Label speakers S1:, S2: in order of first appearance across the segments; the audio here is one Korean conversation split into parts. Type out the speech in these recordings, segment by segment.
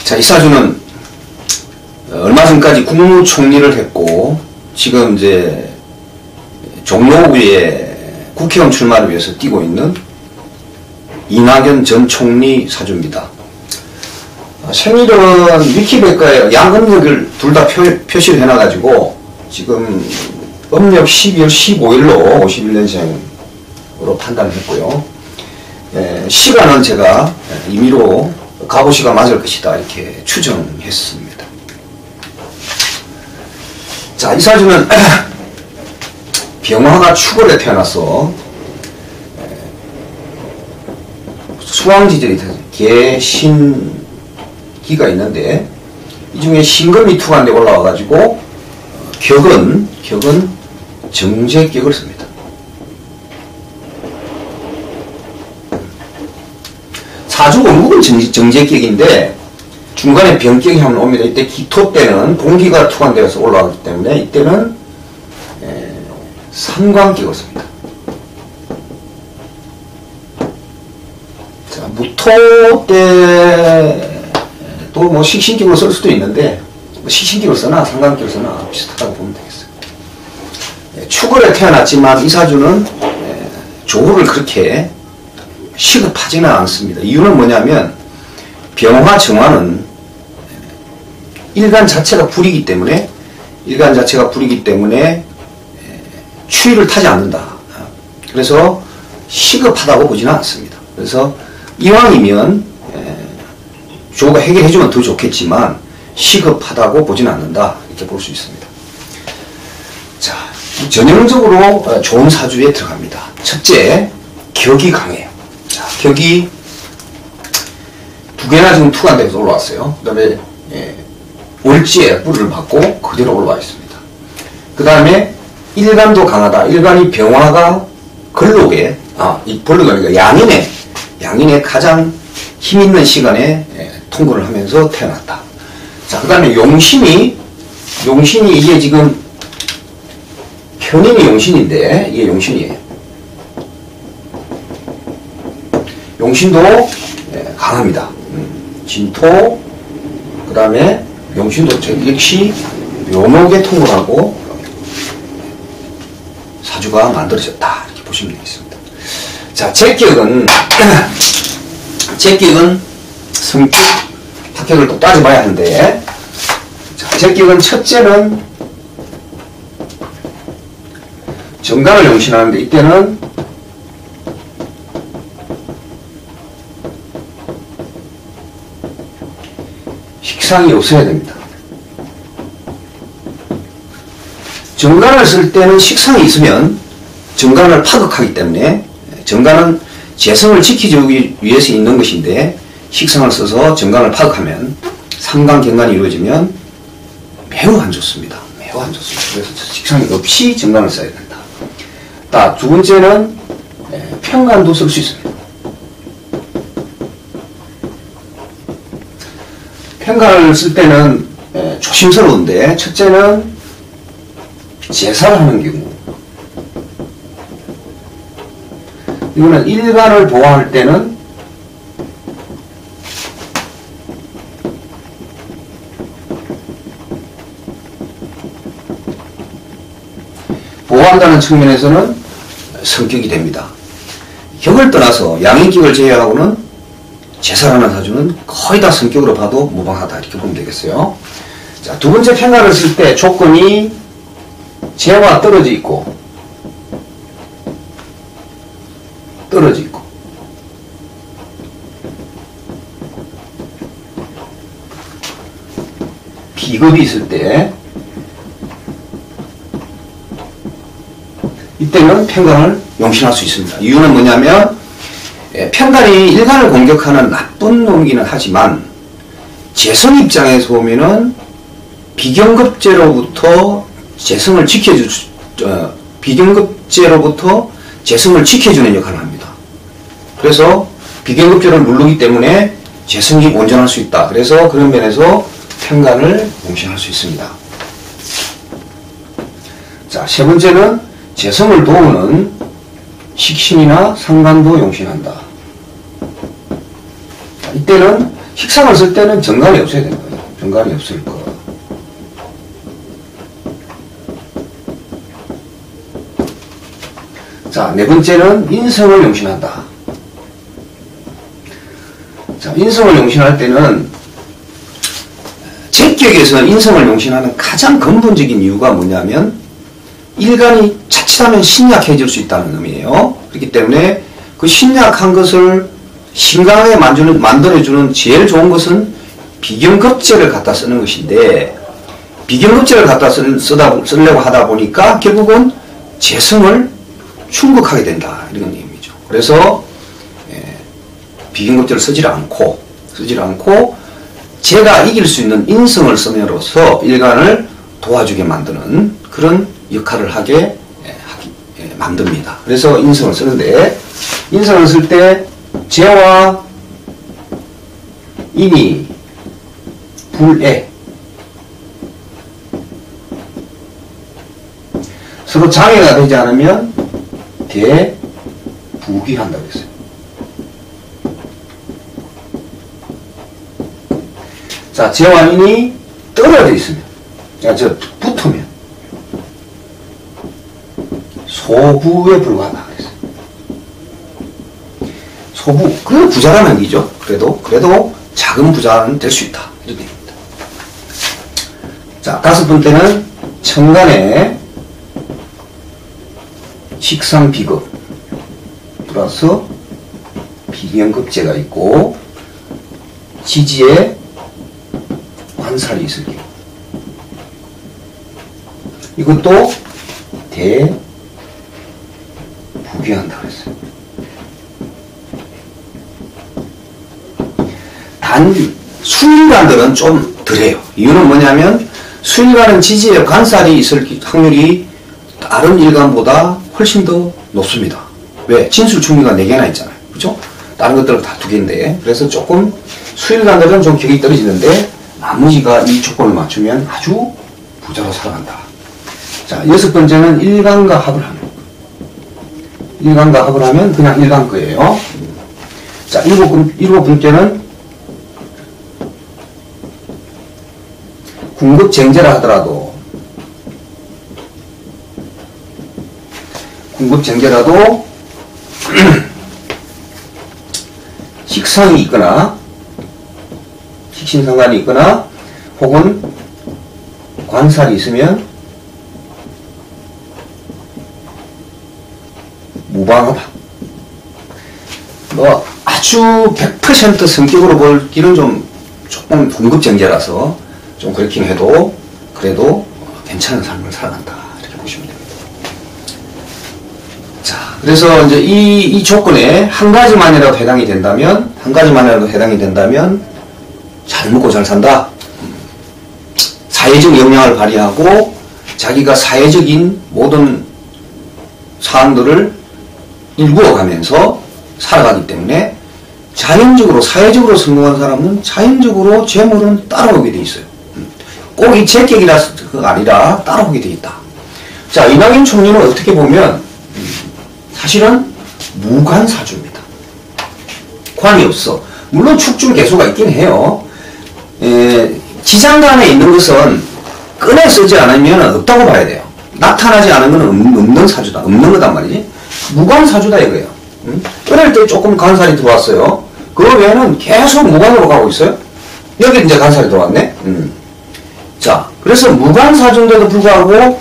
S1: 자, 이 사주는 얼마 전까지 국무총리를 했고 지금 이제 종로구에 국회의원 출마를 위해서 뛰고 있는 이낙연 전 총리 사주입니다. 생일은 위키백과에 양음력을 둘 다 표시를 해놔가지고 지금 음력 12월 15일로 51년생으로 판단을 했고요. 시간은 제가 임의로 갑오시가 맞을 것이다 이렇게 추정했습니다. 자, 이 사주는 병화가 축월에 태어나서 수왕지절이 개신기가 있는데 이 중에 신금이 투관돼 올라와가지고 격은 정제격을 씁니다. 사주고 묵은 정제격인데 중간에 병격이 한번 옵니다. 이때 기토 때는 공기가 투관되어서 올라가기 때문에 이때는 삼광격을 씁니다. 자, 무토 때도 뭐 식신격으로 쓸 수도 있는데 식신격을 쓰나 삼광격을 쓰나 비슷하다고 보면 되겠어요. 축월에 태어났지만 이 사주는 조후를 그렇게 시급하지는 않습니다. 이유는 뭐냐면 병화 정화는 일간 자체가 불이기 때문에 추위를 타지 않는다. 그래서 시급하다고 보지는 않습니다. 그래서 이왕이면 조가 해결해주면 더 좋겠지만 시급하다고 보지는 않는다 이렇게 볼 수 있습니다. 자, 전형적으로 좋은 사주에 들어갑니다. 첫째, 격이 강해요. 자, 격이 두 개나 지금 투관돼서 올라왔어요. 그 다음에 월지에 뿔을 받고 그대로 올라와 있습니다. 그 다음에 일간도 강하다. 일간이 병화가 걸록에 벌로가 아니라 양인의 가장 힘있는 시간에 통근을 하면서 태어났다. 자, 그 다음에 용신이 이게 지금 편인이 용신인데 이게 용신이에요. 용신도 강합니다. 진토, 그 다음에 용신도 역시 묘목에 통근하고 사주가 만들어졌다 이렇게 보시면 되겠습니다. 자, 제격은 성격, 합격을 또 따져봐야 하는데, 자, 제격은 첫째는 정관을 용신하는데 이때는 식상이 없어야 됩니다. 정관을 쓸 때는 식상이 있으면 정관을 파극하기 때문에 정관은 재성을 지키기 위해서 있는 것인데 식상을 써서 정관을 파극하면 삼강경관이 이루어지면 매우 안 좋습니다. 매우 안 좋습니다. 그래서 식상이 없이 정관을 써야 된다. 두 번째는 편관도 쓸 수 있습니다. 편관을 쓸 때는 조심스러운데 첫째는 제사를 하는 경우, 이거는 일간을 보호할 때는 보호한다는 측면에서는 성격이 됩니다. 격을 떠나서 양인격을 제외하고는 제사라는 사주는 거의 다 성격으로 봐도 무방하다 이렇게 보면 되겠어요. 자, 두 번째 편관을 쓸 때 조건이 재와 떨어져 있고 비겁이 있을 때 이때는 편관을 용신할 수 있습니다. 이유는 뭐냐면 편관이 일간을 공격하는 나쁜 놈이기는 하지만 재성 입장에서 보면은 비경급제로부터 재성을 지켜주는 역할을 합니다. 그래서 비경급제를 누르기 때문에 재성이 온전할 수 있다. 그래서 그런 면에서 편관을 용신할 수 있습니다. 자, 세 번째는 재성을 도우는 식신이나 상관도 용신한다. 이때는 식상을 쓸 때는 정관이 없어야 되는 거예요. 정관이 없을 거. 자, 네 번째는 인성을 용신한다. 자, 인성을 용신할 때는 제격에서는 인성을 용신하는 가장 근본적인 이유가 뭐냐면 일간이 자칫하면 신약해질 수 있다는 의미예요. 그렇기 때문에 그 신약한 것을 신강하게 만들어주는 제일 좋은 것은 비경급제를 갖다 쓰는 것인데, 비경급제를 갖다 쓰려고 하다 보니까 결국은 재성을 충극하게 된다, 이런 얘기죠. 그래서 비경급제를 쓰질 않고 제가 이길 수 있는 인성을 쓰므로써 일간을 도와주게 만드는 그런 역할을 하게 만듭니다. 그래서 인성을 쓰는데, 인성을 쓸 때 재와 인이 불애 서로 장애가 되지 않으면 대부귀한다고 했어요. 자, 재와 인이 떨어져 있으면, 붙으면 소부에 불과하다 그랬어요. 소부, 그 부자라는 얘기죠. 그래도 작은 부자는 될 수 있다, 이런 얘기입니다. 자, 다섯 번째는 천간에 식상 비급 플러스 비경급제가 있고 지지에 관살이 있을 경우, 이것도 대부귀한다 그랬어요. 단 수일간들은 좀 덜해요. 이유는 뭐냐면 수일간은 지지에 관살이 있을 확률이 다른 일간보다 훨씬 더 높습니다. 왜? 진술충리가 4개나 있잖아요. 그죠? 다른 것들은 다 2개인데, 그래서 조금 수일간들은 좀 격이 떨어지는데 나머지가 이 조건을 맞추면 아주 부자로 살아간다. 자, 여섯 번째는 일간과 합을 하는 거. 일간과 합을 하면 그냥 일간 거예요. 자, 일곱 번째는 궁극쟁제라 하더라도 식상이 있거나 식신상관이 있거나 혹은 관살이 있으면 무방하다. 뭐 아주 100% 성격으로 볼기는 조금 궁극쟁제라서 좀 그렇긴 해도 그래도 괜찮은 삶을 살아간다, 이렇게 보시면 됩니다. 자, 그래서 이제 이 조건에 한 가지만이라도 해당이 된다면 잘 먹고 잘 산다. 사회적 역량을 발휘하고 자기가 사회적인 모든 사항들을 일구어가면서 살아가기 때문에 자연적으로 사회적으로 성공한 사람은 자연적으로 재물은 따라오게 돼 있어요. 꼭 이 제격이라서가 아니라 따라오게 돼 있다. 자, 이낙연 총리는 어떻게 보면 사실은 무관사주입니다. 관이 없어. 물론 축중 개수가 있긴 해요. 지장간에 있는 것은 꺼내 쓰지 않으면 없다고 봐야 돼요. 나타나지 않은 건 없는 사주다. 없는 거단 말이지. 무관사주다 이거예요. 꺼낼 때 조금 간살이 들어왔어요. 그 외에는 계속 무관으로 가고 있어요. 여기 이제 간살이 들어왔네. 자, 그래서 무관사주인데도 불구하고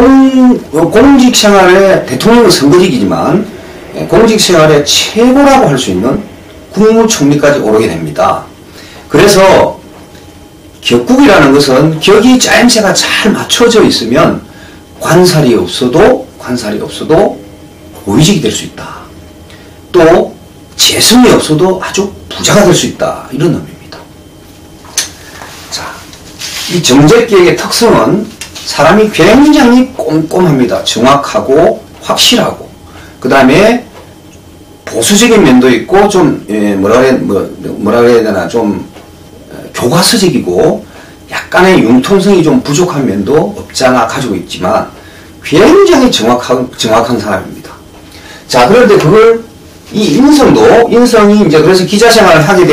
S1: 공직생활에, 대통령은 선거직이지만 공직생활의 최고라고 할 수 있는 국무총리까지 오르게 됩니다. 그래서 격국이라는 것은 격이 짜임새가 잘 맞춰져 있으면 관살이 없어도 고위직이 될 수 있다. 또 재성이 없어도 아주 부자가 될 수 있다, 이런 의미입니다. 자, 이 정제기의 특성은 사람이 굉장히 꼼꼼합니다. 정확하고 확실하고, 그 다음에 보수적인 면도 있고 좀 뭐라 그래야 되나, 좀 교과서적이고 약간의 융통성이 좀 부족한 면도 없지 않아 가지고 있지만 굉장히 정확한 사람입니다. 자, 그런데 이 인성이 이제 그래서 기자 생활을 하게 된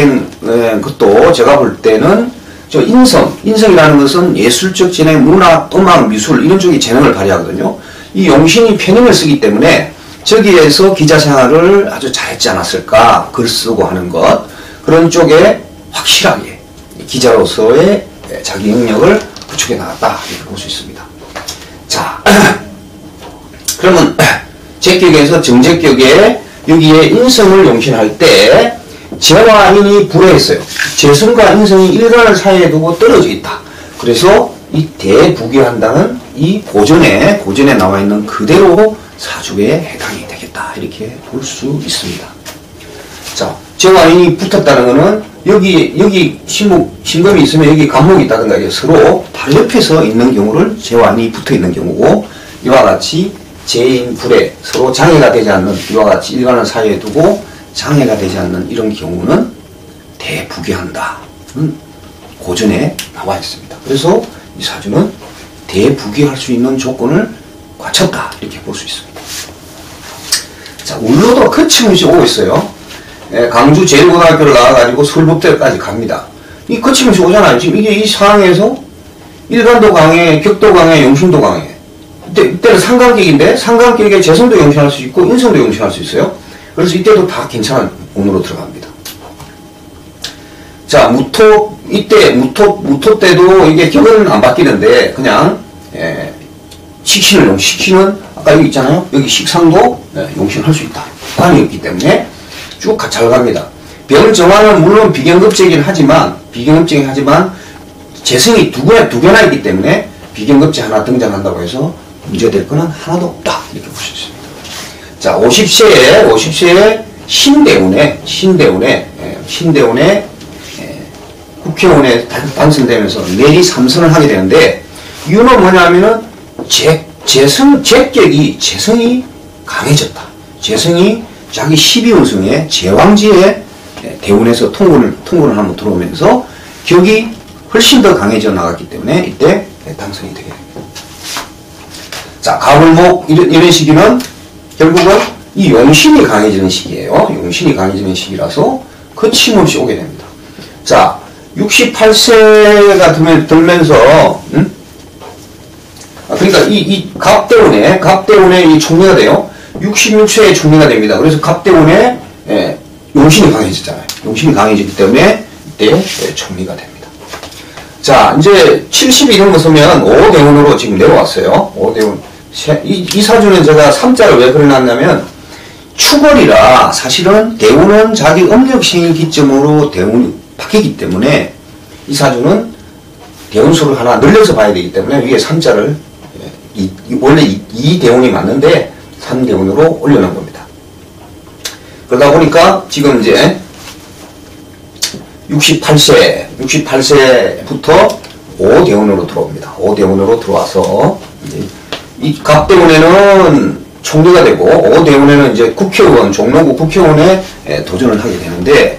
S1: 것도 제가 볼 때는 저 인성이라는 것은 예술적 재능, 문화, 음악, 미술 이런 쪽에 재능을 발휘하거든요. 이 용신이 편인을 쓰기 때문에 저기에서 기자 생활을 아주 잘했지 않았을까, 글 쓰고 하는 것, 그런 쪽에 확실하게 기자로서의 자기 영역을 구축해 나갔다 이렇게 볼 수 있습니다. 자, 그러면 제격에서 정제격에 여기에 인성을 용신할 때 재와 인이 불해했어요. 재성과 인성이 일간을 사이에 두고 떨어져 있다. 그래서 이 대부귀한다는 이 고전에 나와 있는 그대로 사주에 해당이 되겠다 이렇게 볼 수 있습니다. 자, 재와 인이 붙었다는 것은 여기 신금이 있으면 여기 간목이 있다든가 이게 서로 바로 옆에서 있는 경우를 재와 인이 붙어 있는 경우고, 이와 같이 재인 불에 서로 장애가 되지 않는, 이와 같이 일간을 사이에 두고 장애가 되지 않는 이런 경우는 대부귀한다. 고전에 나와 있습니다. 그래서 이 사주는 대부귀할 수 있는 조건을 갖췄다 이렇게 볼 수 있습니다. 자, 울로도 거침없이 오고 있어요. 강주 제1고등학교를 나와가지고 서울법대까지 갑니다. 이 거침없이 오잖아요. 지금 이게 이 상황에서 일간도 강해, 격도 강해, 용신도 강해. 이때는 상관격인데 상관격에 재성도 용신할 수 있고 인성도 용신할 수 있어요. 그래서 이때도 다 괜찮은 운으로 들어갑니다. 자, 무토 때도 이게 격은 안 바뀌는데 그냥 식신은 아까 여기 있잖아요. 여기 식상도 용신할 수 있다. 관이 없기 때문에 쭉 잘 갑니다. 병정화는 물론 비경급제이긴 하지만 재성이 두 개나 있기 때문에 비경급제 하나 등장한다고 해서 문제될 거는 하나도 없다 이렇게 볼 수 있습니다. 자, 50세에 신대운에 국회의원에 당선되면서 내리 3선을 하게 되는데, 이유는 뭐냐면은 재성이 강해졌다. 재성이 자기 12운성에 제왕지에 대운에서 통군을 한번 들어오면서 격이 훨씬 더 강해져 나갔기 때문에 이때 당선이 되게 됩니다. 자, 가불목 이런 시기는 결국은 이 용신이 강해지는 시기예요. 용신이 강해지는 시기라서 거침없이 오게 됩니다. 자, 68세가 들면서 그러니까 이 갑대운에 이 총리가 돼요. 66세에 총리가 됩니다. 그래서 갑대운에 용신이 강해지잖아요. 용신이 강해지기 때문에 이때 총리가 됩니다. 자, 이제 70 이런 거 쓰면 5대운으로 지금 내려왔어요. 5대운. 이 사주는 제가 3자를 왜 그려놨냐면 추월이라 사실은 대운은 자기 음력 생일 기점으로 대운이 바뀌기 때문에 이 사주는 대운수를 하나 늘려서 봐야 되기 때문에 위에 3자를 원래 2대운이 맞는데 3대운으로 올려놓은 겁니다. 그러다 보니까 지금 이제 68세부터 5대운으로 들어옵니다. 5대운으로 들어와서 이 갑대운에는 총리가 되고 5대운에는 이제 국회의원, 종로구 국회의원에 도전을 하게 되는데,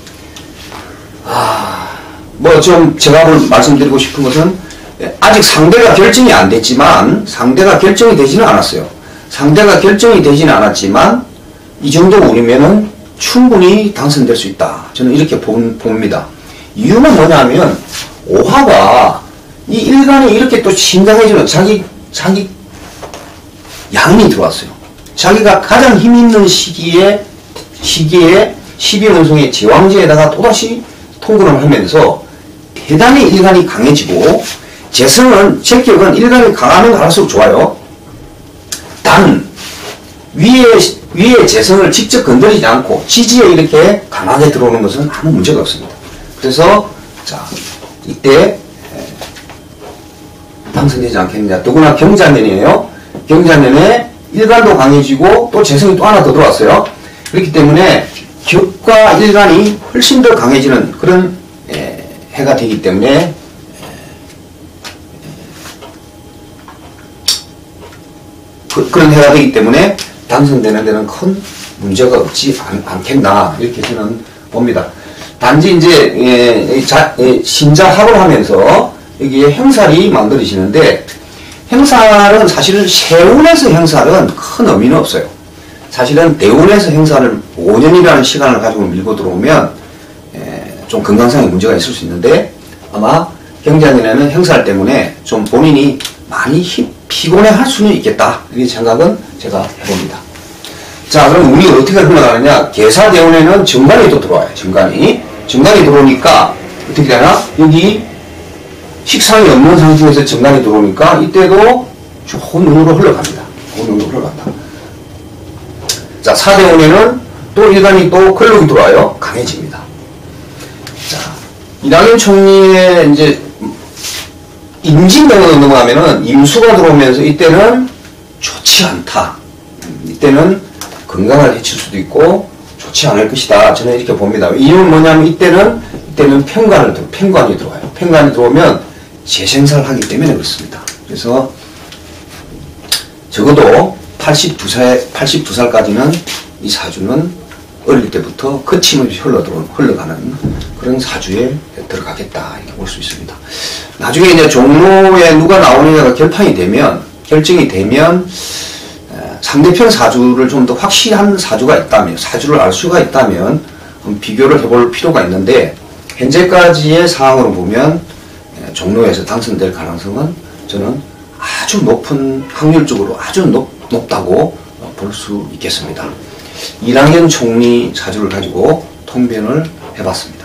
S1: 뭐 좀 제가 말씀드리고 싶은 것은 아직 상대가 결정이 안 됐지만, 상대가 결정이 되지는 않았어요. 상대가 결정이 되지는 않았지만 이 정도 운이면은 충분히 당선될 수 있다. 저는 이렇게 봅니다. 이유는 뭐냐면 오화가 이 일간이 이렇게 또 심각해지는 자기 양이 들어왔어요. 자기가 가장 힘 있는 시기에 12운성의 제왕지에다가 또다시 통근을 하면서 대단히 일간이 강해지고, 제격은 일간이 강하면 갈수록 좋아요. 단 위에 재성을 직접 건드리지 않고 지지에 이렇게 강하게 들어오는 것은 아무 문제가 없습니다. 그래서 자, 이때 당선되지 않겠느냐. 더구나 경자년이에요. 경자년에 일간도 강해지고 또 재성이 또 하나 더 들어왔어요. 그렇기 때문에 격과 일간이 훨씬 더 강해지는 그런 해가 되기 때문에 그런 해가 되기 때문에 당선되는 데는 큰 문제가 없지 않겠나 이렇게 저는 봅니다. 단지 이제 신자합을 하면서 여기에 행살이 만들어지는데, 행살은 사실은 세운에서 행살은 큰 의미는 없어요. 사실은 대운에서 행살을 5년이라는 시간을 가지고 밀고 들어오면 좀 건강상의 문제가 있을 수 있는데 아마 경자년에는 행살 때문에 좀 본인이 많이 피곤해 할 수는 있겠다. 이 생각은 제가 해봅니다. 자, 그럼 운이 어떻게 흘러가느냐? 계사대운에는 정관이 또 들어와요. 정관이 들어오니까 어떻게 되나? 여기 식상이 없는 상태에서 정관이 들어오니까 이때도 좋은 운으로 흘러갑니다. 좋은 운으로 흘러간다. 자, 사대운에는 또 일간이 또 근록이 들어와요. 강해집니다. 자, 이낙연 총리의 이제 임진대운으로 넘어가면은 임수가 들어오면서 이때는 좋지 않다. 이때는 건강을 해칠 수도 있고 좋지 않을 것이다. 저는 이렇게 봅니다. 이유는 뭐냐면 이때는 편관이 들어와요. 편관이 들어오면 재생사를 하기 때문에 그렇습니다. 그래서 적어도 82살까지는 이 사주는 어릴 때부터 거침없이 흘러가는 그런 사주에 들어가겠다. 이렇게 볼 수 있습니다. 나중에 이제 종로에 누가 나오느냐가 결정이 되면 상대편 사주를 좀 더 확실한 사주가 있다면, 사주를 알 수가 있다면 비교를 해볼 필요가 있는데 현재까지의 상황으로 보면 종로에서 당선될 가능성은 저는 아주 높은 확률적으로 아주 높다고 볼 수 있겠습니다. 이낙연 총리 사주를 가지고 통변을 해봤습니다.